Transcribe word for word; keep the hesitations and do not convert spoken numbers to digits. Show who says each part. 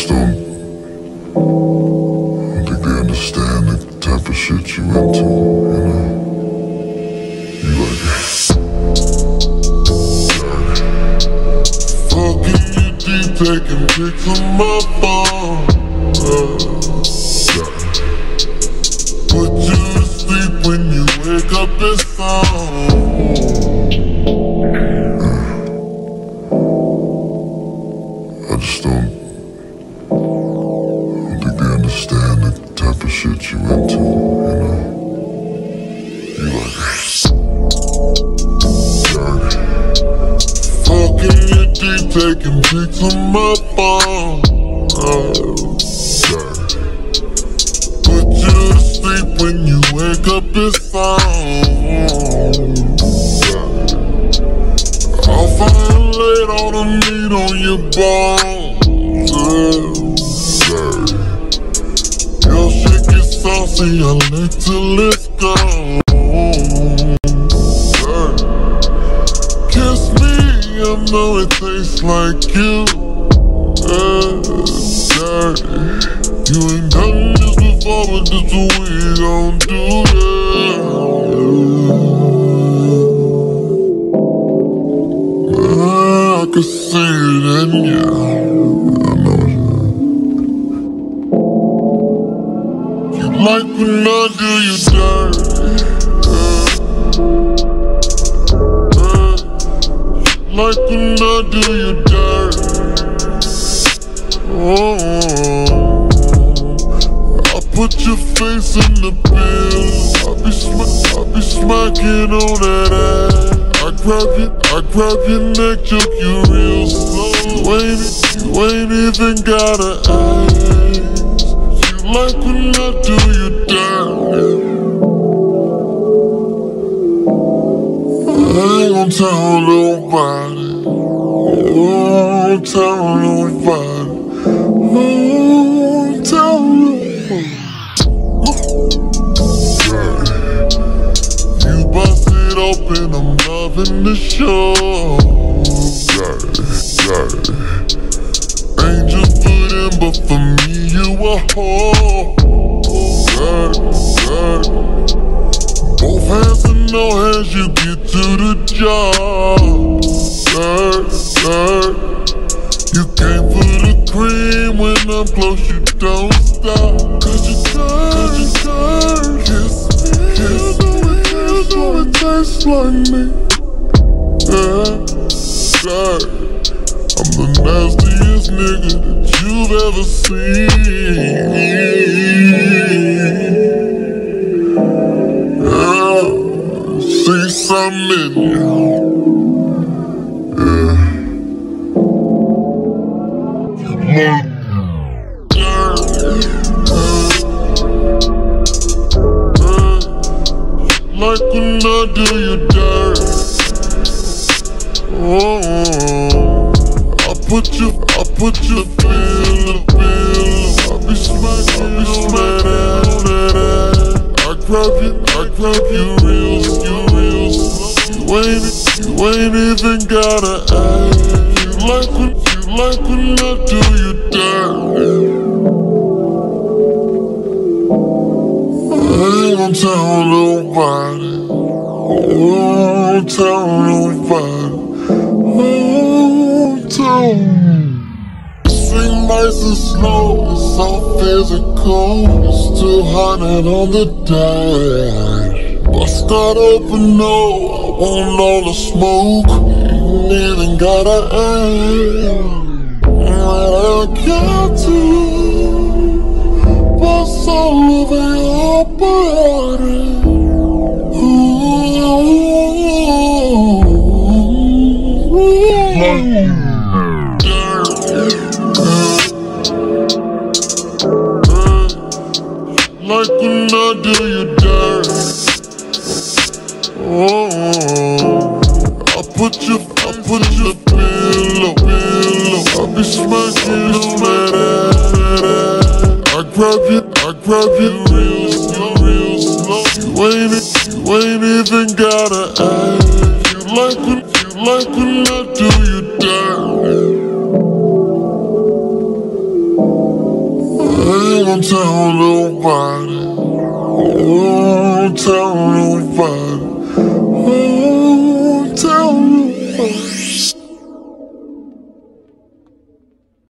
Speaker 1: just don't, I don't think they understand the type of shit you into, you know? You like fucking you deep, taking pics on my phone. uh, Put you to sleep when you wake up, it's on. I just don't, I don't think they understand the type of shit you into, you know? You like fucking you deep, taking pics on my phone. uh, Put you to sleep when you wake up, it's on. I'll violate all the meat on your bones. Yeah. Your shit gets saucy, I lick till it's gone. Yeah. Kiss me, I know it tastes like you. Yeah. Yeah. You ain't done this before, but this is what we gon' do, yeah. I can see it in ya. I know it. You like when I do you dirty. uh, uh, You like when I do you dirty. Oh, I put your face in the bill. I be sm I be smacking on that ass. I grab you, I grab your neck, choke you real slow. You ain't, you ain't even gotta ask. You like when I do you dirty. I ain't gon' tell nobody. I won't tell nobody. I won't tell nobody. You bust it open, I'm loving the show. Got it, got it. Ain't just put in, but for me you a hoe. Got it, got it. Both hands and no hands, you get to the job. Got it, got it. You came for the cream, when I'm close you don't stop. Cause you turn, you turn. Kiss me, kiss me, kiss me. It tastes like me. Yeah, yeah. I'm the nastiest nigga that you've ever seen. Yeah, see something in you. Yeah. You look dirty. Like when I do you dirty. Oh, I put you, I put you bill, bill. I be smacking, I be smacking on that ass. I grab you, I grab you real, you real slow. You ain't, you ain't even gotta ask. You like when, you like when I do you dirty. I ain't gon' tell nobody. I won't tell nobody. I won't tell. Swing nice and slow, it's all physical. It's two hundred on the dash. Bust got open, no, I want all the smoke. You ain't even gotta ask. What I got to bust all over your body. Ooh, dirty. Like when I do you dirty. Oh, I put you, I put you pillow, pillow. I be smacking on that ass. I grab you, I grab you real slow, real slow. You ain't, you ain't even gotta ask. You like when, you like when I do you dirty. Don't tell nobody. Don't tell nobody. Oh.